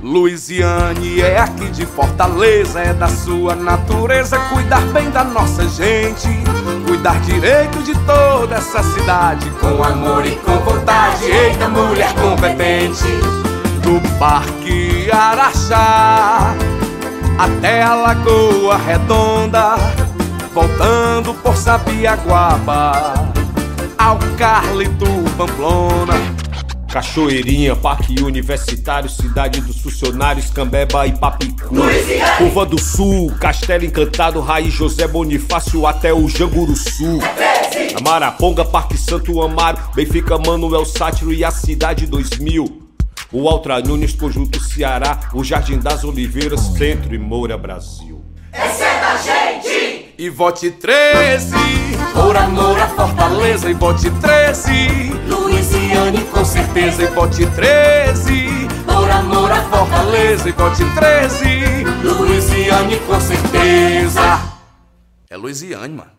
Luiziane é aqui de Fortaleza, é da sua natureza cuidar bem da nossa gente, cuidar direito de toda essa cidade, com amor e com vontade. Eita, mulher competente. Do Parque Araxá até a Lagoa Redonda, voltando por Sabiaguaba ao Carlito Pamplona, Cachoeirinha, Parque Universitário, Cidade dos Funcionários, Cambeba e Papicu, Curva do Sul, Castelo Encantado, Raiz José Bonifácio até o Janguruçu, Amaraponga, Parque Santo Amaro, Benfica, Manuel Sátiro e a Cidade 2000, o Altra Nunes, Conjunto Ceará, o Jardim das Oliveiras, Centro e Moura, Brasil. Essa é da gente! E vote 13 por amor a Fortaleza, e vote 13 Luiziane com certeza. e vote 13 Por amor a Fortaleza, e vote 13 Luiziane com certeza. É Luiziane, mano.